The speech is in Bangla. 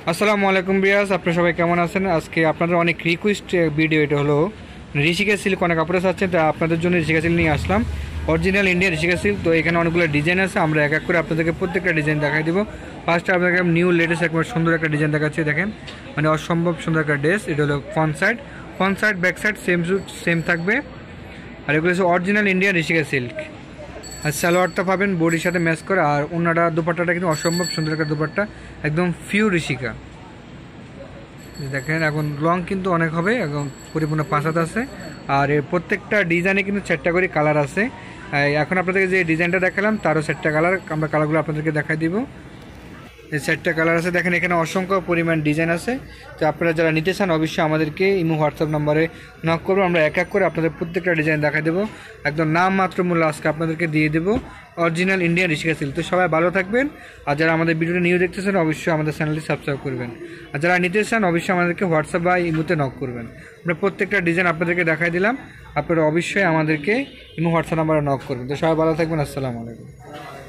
আসসালামু আলাইকুম বিয়াস, আপনারা সবাই কেমন আছেন? আজকে আপনাদের অনেক রিকোয়েস্ট ভিডিও এটা হলো ঋষিকেশ সিল্ক অনেক কাপড়ে চাচ্ছেন, তো আপনাদের জন্য ঋষিকেশ সিল্ক নিয়ে আসলাম। Original Indian Rishikesh silk. তো এখানে অনেকগুলো ডিজাইন আছে, আমরা এক এক করে আপনাদেরকে প্রত্যেকটা ডিজাইন দেখাই দিব। ফার্স্টে আপনাকে নিউ লেটেস্ট একবার সুন্দর একটা ডিজাইন দেখাচ্ছি, দেখেন মানে অসম্ভব সুন্দর একটা ড্রেস। এটা হলো front side back side same থাকবে। আর এগুলো হচ্ছে অরিজিনাল ইন্ডিয়ান ঋষিকেশ সিল্ক। আর সালোয়ারটা পাবেন বডির সাথে ম্যাচ করে, আর অন্যটা দুপাট্টাটা কিন্তু অসম্ভব সুন্দর একটা দুপাট্টা, একদম পিওর ঋষিকা। দেখেন এখন লং কিন্তু অনেক হবে, একদম পরিপূর্ণ পাঁচাত আছে। আর এর প্রত্যেকটা ডিজাইনে কিন্তু 4টা করে কালার আছে। এখন আপনাদেরকে যে ডিজাইনটা দেখালাম তারও 4টা কালার, আমরা কালারগুলো আপনাদেরকে দেখাই দিব। এই 4টা কালার আছে, দেখেন এখানে অসংখ্য পরিমাণ ডিজাইন আছে। তো আপনারা যারা নিতে চান অবশ্যই আমাদেরকে ইমো হোয়াটসঅ্যাপ নাম্বারে নক করবো, আমরা এক এক করে আপনাদের প্রত্যেকটা ডিজাইন দেখাই দেবো। একদম নাম মাত্র মূল্য আজকে আপনাদেরকে দিয়ে দেবো, অরিজিনাল ইন্ডিয়ান ঋষিকেশ সিল্ক। তো সবাই ভালো থাকবেন, আর যারা আমাদের ভিডিওটা নিউ দেখতেছেন অবশ্যই আমাদের চ্যানেলটি সাবস্ক্রাইব করবেন। আর যারা নিতে চান অবশ্যই আমাদেরকে হোয়াটসঅ্যাপ বা ইমোতে নক করবেন। আমরা প্রত্যেকটা ডিজাইন আপনাদেরকে দেখাই দিলাম, আপনারা অবশ্যই আমাদেরকে ইমো হোয়াটসঅ্যাপ নাম্বারে নক করবেন। তো সবাই ভালো থাকবেন, আসসালামু আলাইকুম।